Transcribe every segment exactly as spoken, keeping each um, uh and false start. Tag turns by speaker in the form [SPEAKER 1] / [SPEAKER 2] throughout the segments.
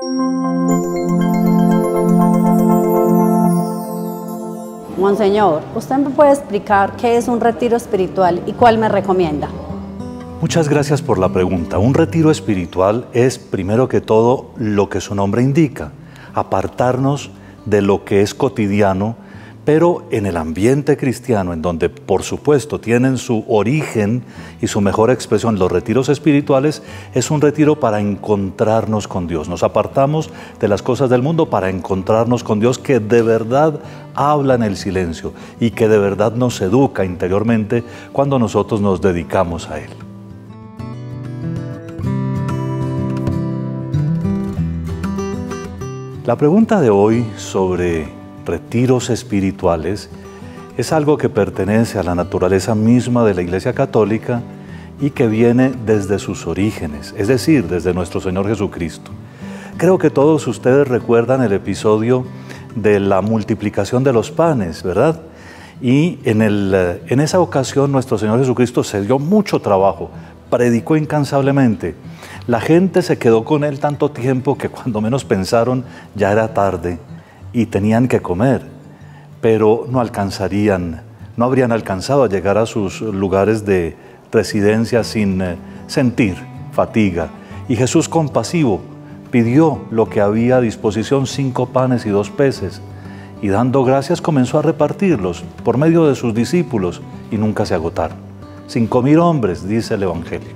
[SPEAKER 1] Monseñor, ¿usted me puede explicar qué es un retiro espiritual y cuál me recomienda?
[SPEAKER 2] Muchas gracias por la pregunta. Un retiro espiritual es, primero que todo, lo que su nombre indica, apartarnos de lo que es cotidiano, pero en el ambiente cristiano, en donde por supuesto tienen su origen y su mejor expresión los retiros espirituales, es un retiro para encontrarnos con Dios. Nos apartamos de las cosas del mundo para encontrarnos con Dios, que de verdad habla en el silencio y que de verdad nos educa interiormente cuando nosotros nos dedicamos a Él. La pregunta de hoy sobre retiros espirituales es algo que pertenece a la naturaleza misma de la Iglesia Católica y que viene desde sus orígenes, es decir, desde nuestro Señor Jesucristo. Creo que todos ustedes recuerdan el episodio de la multiplicación de los panes, ¿verdad? Y en, el, en esa ocasión nuestro Señor Jesucristo se dio mucho trabajo, predicó incansablemente. La gente se quedó con Él tanto tiempo que cuando menos pensaron ya era tarde y tenían que comer, pero no alcanzarían, no habrían alcanzado a llegar a sus lugares de residencia sin eh, sentir fatiga. Y Jesús, compasivo, pidió lo que había a disposición, cinco panes y dos peces, y dando gracias comenzó a repartirlos por medio de sus discípulos y nunca se agotaron. Cinco mil hombres, dice el Evangelio.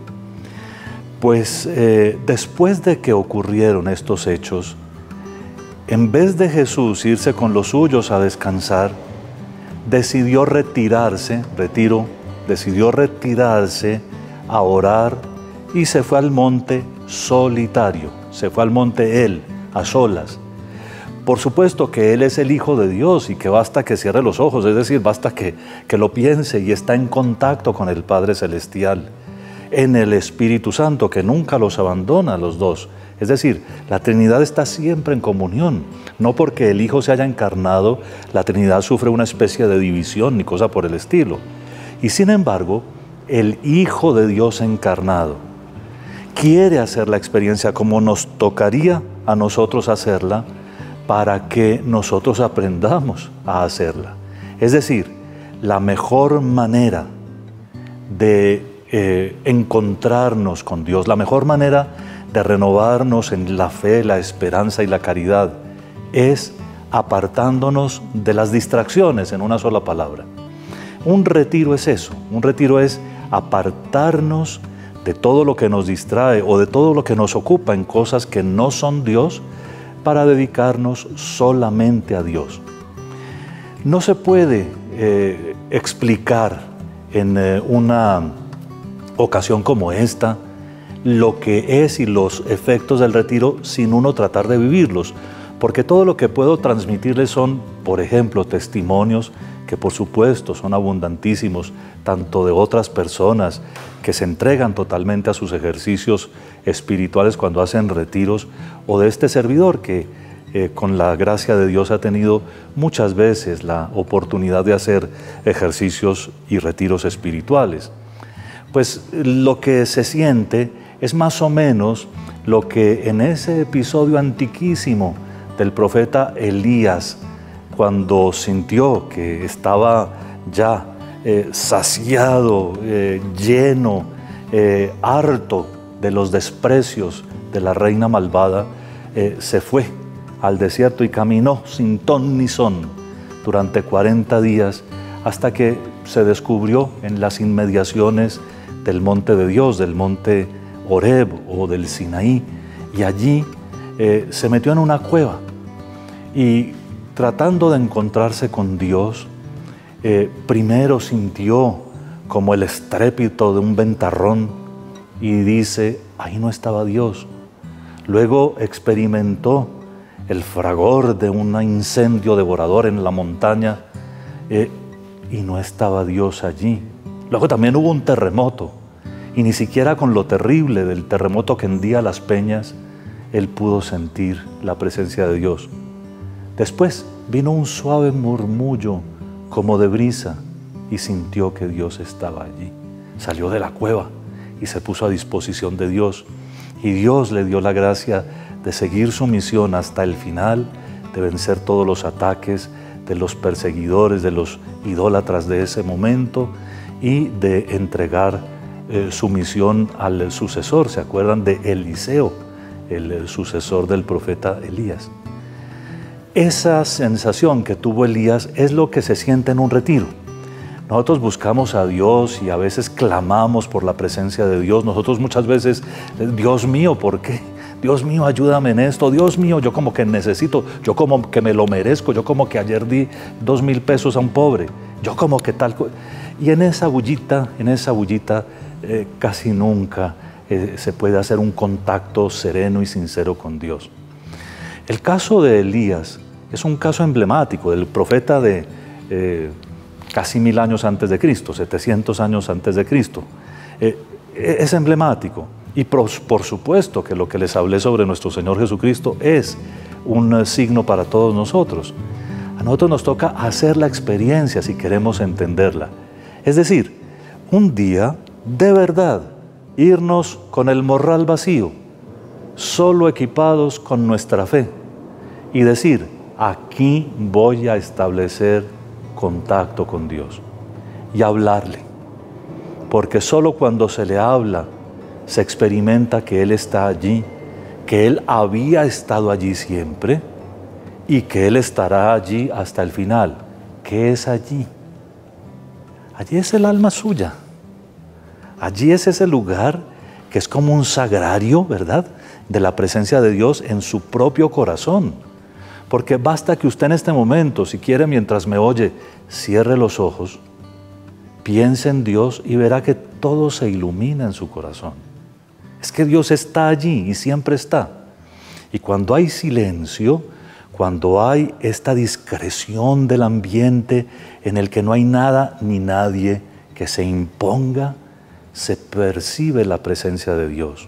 [SPEAKER 2] Pues eh, después de que ocurrieron estos hechos, en vez de Jesús irse con los suyos a descansar, decidió retirarse, retiro, decidió retirarse a orar y se fue al monte solitario, se fue al monte Él, a solas. Por supuesto que Él es el Hijo de Dios y que basta que cierre los ojos, es decir, basta que, que lo piense y está en contacto con el Padre Celestial, en el Espíritu Santo, que nunca los abandona a los dos. Es decir, la Trinidad está siempre en comunión. No porque el Hijo se haya encarnado, la Trinidad sufre una especie de división ni cosa por el estilo. Y sin embargo, el Hijo de Dios encarnado quiere hacer la experiencia como nos tocaría a nosotros hacerla, para que nosotros aprendamos a hacerla. Es decir, la mejor manera de eh, encontrarnos con Dios, la mejor manera de renovarnos en la fe, la esperanza y la caridad, es apartándonos de las distracciones, en una sola palabra. Un retiro es eso, un retiro es apartarnos de todo lo que nos distrae o de todo lo que nos ocupa en cosas que no son Dios, para dedicarnos solamente a Dios. No se puede eh, explicar en eh, una ocasión como esta lo que es y los efectos del retiro sin uno tratar de vivirlos, porque todo lo que puedo transmitirles son, por ejemplo, testimonios que por supuesto son abundantísimos, tanto de otras personas que se entregan totalmente a sus ejercicios espirituales cuando hacen retiros, o de este servidor que eh, con la gracia de Dios ha tenido muchas veces la oportunidad de hacer ejercicios y retiros espirituales. Pues lo que se siente es más o menos lo que en ese episodio antiquísimo del profeta Elías, cuando sintió que estaba ya eh, saciado, eh, lleno, eh, harto de los desprecios de la reina malvada, eh, se fue al desierto y caminó sin ton ni son durante cuarenta días hasta que se descubrió en las inmediaciones del monte de Dios, del monte Horeb o del Sinaí, y allí eh, se metió en una cueva y tratando de encontrarse con Dios, eh, primero sintió como el estrépito de un ventarrón y dice, ahí no estaba Dios. Luego experimentó el fragor de un incendio devorador en la montaña eh, y no estaba Dios allí. Luego también hubo un terremoto y ni siquiera con lo terrible del terremoto que hendía las peñas, él pudo sentir la presencia de Dios. Después vino un suave murmullo como de brisa y sintió que Dios estaba allí. Salió de la cueva y se puso a disposición de Dios y Dios le dio la gracia de seguir su misión hasta el final, de vencer todos los ataques de los perseguidores, de los idólatras de ese momento y de entregar eh, su misión al sucesor. ¿Se acuerdan de Eliseo, el, el sucesor del profeta Elías? Esa sensación que tuvo Elías es lo que se siente en un retiro. Nosotros buscamos a Dios y a veces clamamos por la presencia de Dios. Nosotros muchas veces, Dios mío, ¿por qué? Dios mío, ayúdame en esto. Dios mío, yo como que necesito, yo como que me lo merezco, yo como que ayer di dos mil pesos a un pobre, yo como que tal. Y en esa bullita, en esa bullita, eh, casi nunca eh, se puede hacer un contacto sereno y sincero con Dios. El caso de Elías es un caso emblemático del profeta de eh, casi mil años antes de Cristo, setecientos años antes de Cristo. Eh, es emblemático. Y por, por supuesto que lo que les hablé sobre nuestro Señor Jesucristo es un signo para todos nosotros. A nosotros nos toca hacer la experiencia si queremos entenderla. Es decir, un día, de verdad, irnos con el morral vacío, solo equipados con nuestra fe, y decir, aquí voy a establecer contacto con Dios y hablarle. Porque solo cuando se le habla, se experimenta que Él está allí, que Él había estado allí siempre y que Él estará allí hasta el final. ¿Qué es allí? Allí es el alma suya. Allí es ese lugar que es como un sagrario, ¿verdad?, de la presencia de Dios en su propio corazón. Porque basta que usted en este momento, si quiere mientras me oye, cierre los ojos, piense en Dios y verá que todo se ilumina en su corazón. Es que Dios está allí y siempre está. Y cuando hay silencio, cuando hay esta discreción del ambiente en el que no hay nada ni nadie que se imponga, se percibe la presencia de Dios.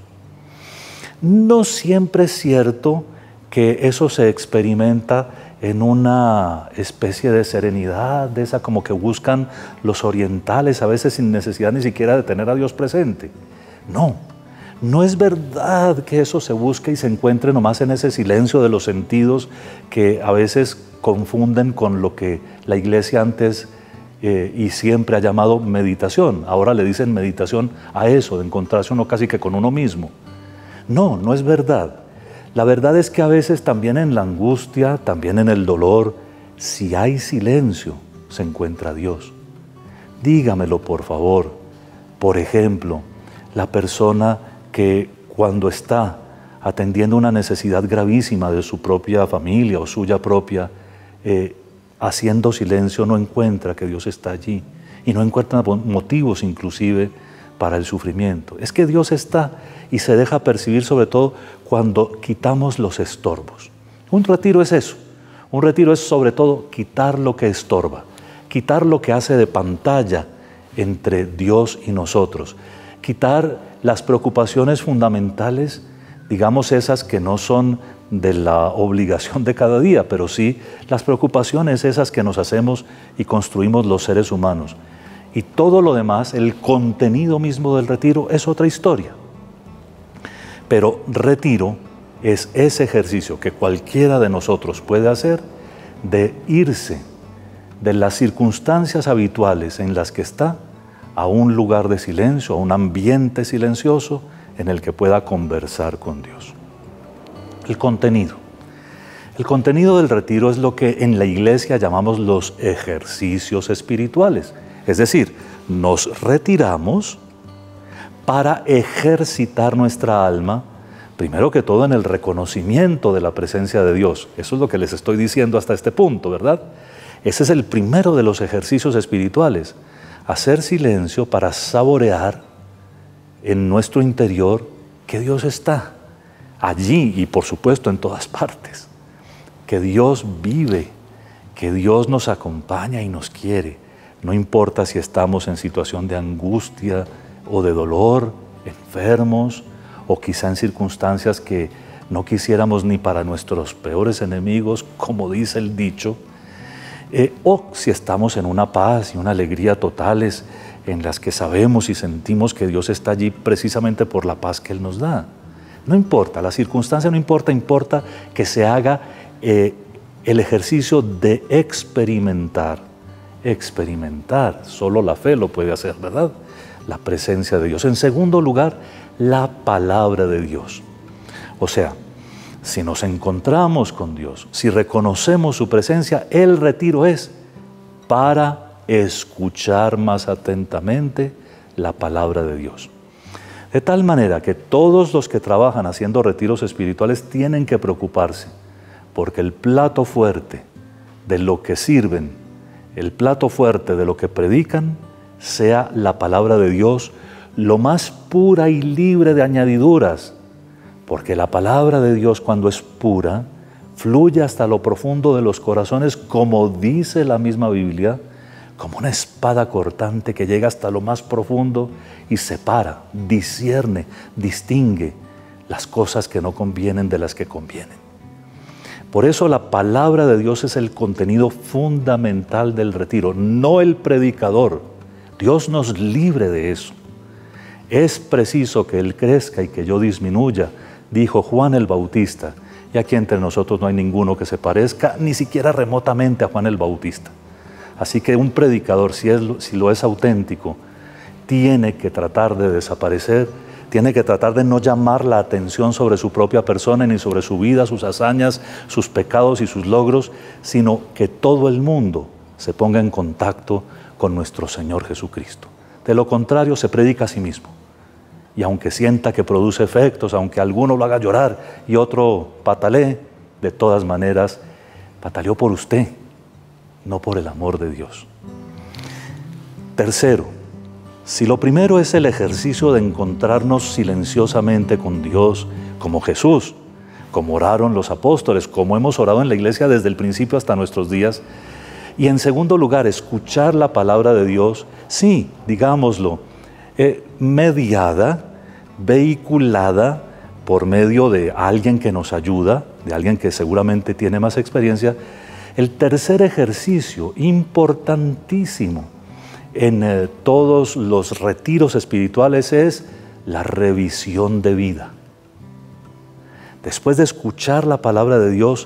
[SPEAKER 2] No siempre es cierto que eso se experimenta en una especie de serenidad, de esa como que buscan los orientales, a veces sin necesidad ni siquiera de tener a Dios presente. No. No es verdad que eso se busque y se encuentre nomás en ese silencio de los sentidos que a veces confunden con lo que la Iglesia antes eh, y siempre ha llamado meditación. Ahora le dicen meditación a eso, de encontrarse uno casi que con uno mismo. No, no es verdad. La verdad es que a veces también en la angustia, también en el dolor, si hay silencio, se encuentra Dios. Dígamelo, por favor. Por ejemplo, la persona que cuando está atendiendo una necesidad gravísima de su propia familia o suya propia, eh, haciendo silencio, no encuentra que Dios está allí y no encuentra motivos inclusive para el sufrimiento. Es que Dios está y se deja percibir sobre todo cuando quitamos los estorbos. Un retiro es eso. Un retiro es sobre todo quitar lo que estorba, quitar lo que hace de pantalla entre Dios y nosotros, quitar las preocupaciones fundamentales, digamos esas que no son de la obligación de cada día, pero sí las preocupaciones esas que nos hacemos y construimos los seres humanos. Y todo lo demás, el contenido mismo del retiro, es otra historia. Pero retiro es ese ejercicio que cualquiera de nosotros puede hacer de irse de las circunstancias habituales en las que está a un lugar de silencio, a un ambiente silencioso en el que pueda conversar con Dios. El contenido. El contenido del retiro es lo que en la Iglesia llamamos los ejercicios espirituales. Es decir, nos retiramos para ejercitar nuestra alma, primero que todo en el reconocimiento de la presencia de Dios. Eso es lo que les estoy diciendo hasta este punto, ¿verdad? Ese es el primero de los ejercicios espirituales. Hacer silencio para saborear en nuestro interior que Dios está allí y por supuesto en todas partes, que Dios vive, que Dios nos acompaña y nos quiere, no importa si estamos en situación de angustia o de dolor, enfermos o quizá en circunstancias que no quisiéramos ni para nuestros peores enemigos, como dice el dicho. Eh, o si estamos en una paz y una alegría totales en las que sabemos y sentimos que Dios está allí precisamente por la paz que Él nos da. No importa, la circunstancia no importa, importa que se haga eh, el ejercicio de experimentar. Experimentar, solo la fe lo puede hacer, ¿verdad? La presencia de Dios. En segundo lugar, la palabra de Dios. O sea, si nos encontramos con Dios, si reconocemos su presencia, el retiro es para escuchar más atentamente la palabra de Dios. De tal manera que todos los que trabajan haciendo retiros espirituales tienen que preocuparse, porque el plato fuerte de lo que sirven, el plato fuerte de lo que predican, sea la palabra de Dios, lo más pura y libre de añadiduras, porque la palabra de Dios, cuando es pura, fluye hasta lo profundo de los corazones, como dice la misma Biblia, como una espada cortante que llega hasta lo más profundo y separa, discierne, distingue las cosas que no convienen de las que convienen. Por eso la palabra de Dios es el contenido fundamental del retiro, no el predicador. Dios nos libre de eso. Es preciso que Él crezca y que yo disminuya, dijo Juan el Bautista, y aquí entre nosotros no hay ninguno que se parezca ni siquiera remotamente a Juan el Bautista. Así que un predicador, si, es, si lo es auténtico, tiene que tratar de desaparecer, tiene que tratar de no llamar la atención sobre su propia persona, ni sobre su vida, sus hazañas, sus pecados y sus logros, sino que todo el mundo se ponga en contacto con nuestro Señor Jesucristo. De lo contrario, se predica a sí mismo. Y aunque sienta que produce efectos, aunque alguno lo haga llorar y otro patalee, de todas maneras, pataleó por usted, no por el amor de Dios. Tercero, si lo primero es el ejercicio de encontrarnos silenciosamente con Dios, como Jesús, como oraron los apóstoles, como hemos orado en la iglesia desde el principio hasta nuestros días, y en segundo lugar, escuchar la palabra de Dios, sí, digámoslo, eh, mediada, vehiculada por medio de alguien que nos ayuda, de alguien que seguramente tiene más experiencia. El tercer ejercicio importantísimo en eh, todos los retiros espirituales es la revisión de vida. Después de escuchar la palabra de Dios,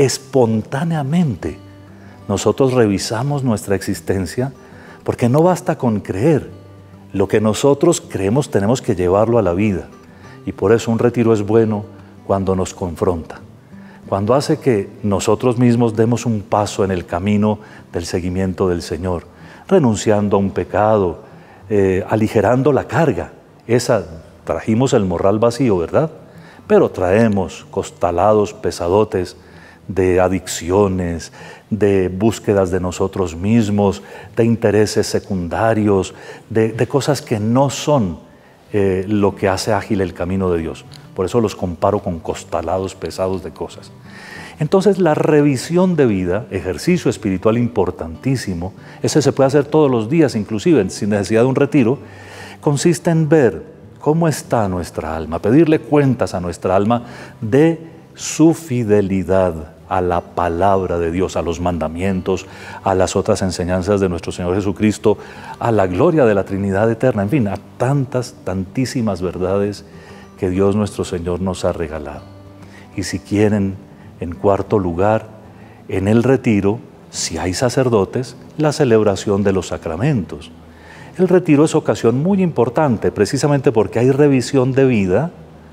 [SPEAKER 2] espontáneamente nosotros revisamos nuestra existencia, porque no basta con creer. Lo que nosotros creemos tenemos que llevarlo a la vida. Y por eso un retiro es bueno cuando nos confronta, cuando hace que nosotros mismos demos un paso en el camino del seguimiento del Señor, renunciando a un pecado, eh, aligerando la carga. Esa, trajimos el morral vacío, ¿verdad? Pero traemos costalados pesadotes de adicciones, de búsquedas de nosotros mismos, de intereses secundarios, de, de cosas que no son eh, lo que hace ágil el camino de Dios. Por eso los comparo con costalados pesados de cosas. Entonces la revisión de vida, ejercicio espiritual importantísimo, ese se puede hacer todos los días, inclusive sin necesidad de un retiro, consiste en ver cómo está nuestra alma, pedirle cuentas a nuestra alma de su fidelidad a la palabra de Dios, a los mandamientos, a las otras enseñanzas de nuestro Señor Jesucristo, a la gloria de la Trinidad eterna, en fin, a tantas, tantísimas verdades que Dios nuestro Señor nos ha regalado. Y si quieren, en cuarto lugar, en el retiro, si hay sacerdotes, la celebración de los sacramentos. El retiro es ocasión muy importante, precisamente porque hay revisión de vida.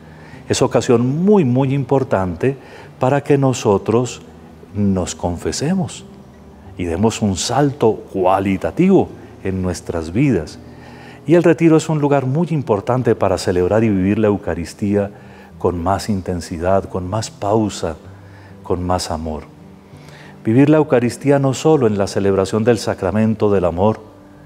[SPEAKER 2] Es ocasión muy, muy importante para que nosotros nos confesemos y demos un salto cualitativo en nuestras vidas. Y el retiro es un lugar muy importante para celebrar y vivir la Eucaristía con más intensidad, con más pausa, con más amor. Vivir la Eucaristía no solo en la celebración del sacramento del amor,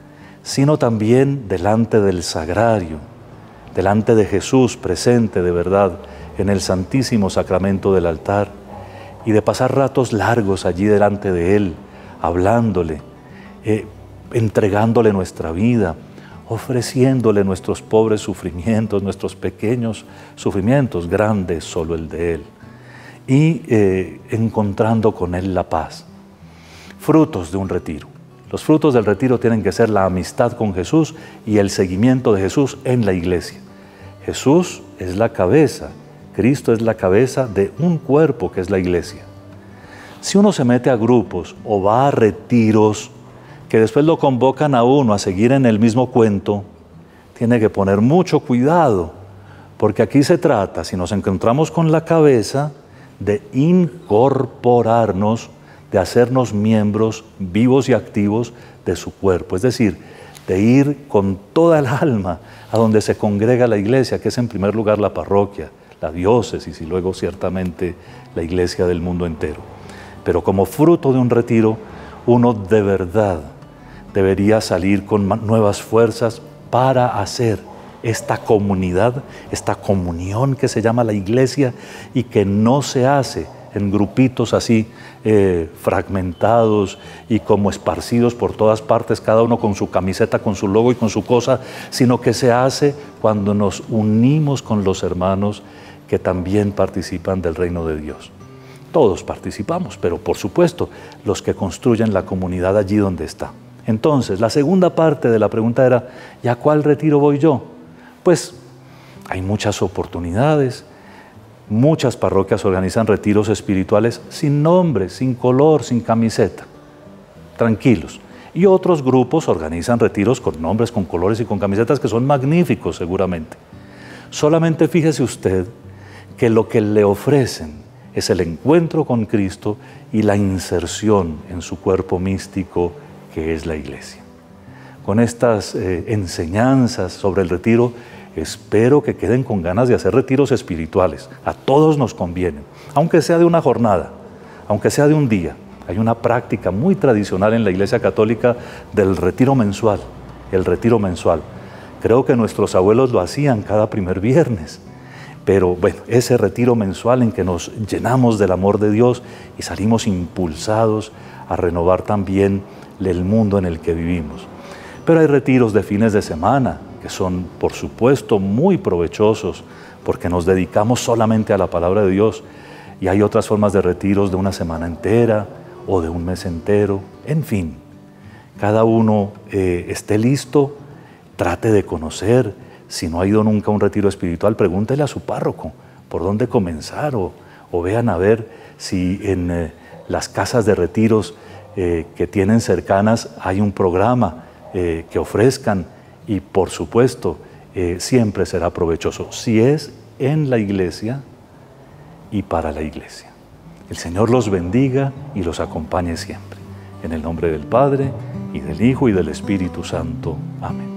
[SPEAKER 2] sino también delante del sagrario, delante de Jesús presente de verdad en el santísimo sacramento del altar, y de pasar ratos largos allí delante de Él, hablándole, eh, entregándole nuestra vida, ofreciéndole nuestros pobres sufrimientos, nuestros pequeños sufrimientos, grandes solo el de Él, y eh, encontrando con Él la paz. Frutos de un retiro. Los frutos del retiro tienen que ser la amistad con Jesús y el seguimiento de Jesús en la iglesia. Jesús es la cabeza, Cristo es la cabeza de un cuerpo que es la iglesia. Si uno se mete a grupos o va a retiros que después lo convocan a uno a seguir en el mismo cuento, tiene que poner mucho cuidado, porque aquí se trata, si nos encontramos con la cabeza, de incorporarnos, de hacernos miembros vivos y activos de su cuerpo, es decir, de ir con toda el alma a donde se congrega la iglesia, que es en primer lugar la parroquia, la diócesis y luego ciertamente la iglesia del mundo entero. Pero como fruto de un retiro, uno de verdad debería salir con nuevas fuerzas para hacer esta comunidad, esta comunión que se llama la iglesia y que no se hace en grupitos así eh, fragmentados y como esparcidos por todas partes, cada uno con su camiseta, con su logo y con su cosa, sino que se hace cuando nos unimos con los hermanos que también participan del reino de Dios. Todos participamos, pero por supuesto los que construyen la comunidad allí donde está. Entonces, la segunda parte de la pregunta era, ¿y a cuál retiro voy yo? Pues hay muchas oportunidades, muchas parroquias organizan retiros espirituales sin nombre, sin color, sin camiseta, tranquilos. Y otros grupos organizan retiros con nombres, con colores y con camisetas que son magníficos seguramente. Solamente fíjese usted que lo que le ofrecen es el encuentro con Cristo y la inserción en su cuerpo místico que es la iglesia. Con estas eh, enseñanzas sobre el retiro, espero que queden con ganas de hacer retiros espirituales. A todos nos convienen, aunque sea de una jornada, aunque sea de un día. Hay una práctica muy tradicional en la Iglesia Católica del retiro mensual, el retiro mensual. Creo que nuestros abuelos lo hacían cada primer viernes. Pero bueno, ese retiro mensual en que nos llenamos del amor de Dios y salimos impulsados a renovar también el mundo en el que vivimos. Pero hay retiros de fines de semana que son, por supuesto, muy provechosos porque nos dedicamos solamente a la palabra de Dios. Y hay otras formas de retiros de una semana entera o de un mes entero. En fin, cada uno eh, esté listo, trate de conocer. Si no ha ido nunca a un retiro espiritual, pregúntele a su párroco por dónde comenzar o, o vean a ver si en eh, las casas de retiros eh, que tienen cercanas hay un programa eh, que ofrezcan y por supuesto eh, siempre será provechoso si es en la iglesia y para la iglesia. El Señor los bendiga y los acompañe siempre. En el nombre del Padre y del Hijo y del Espíritu Santo. Amén.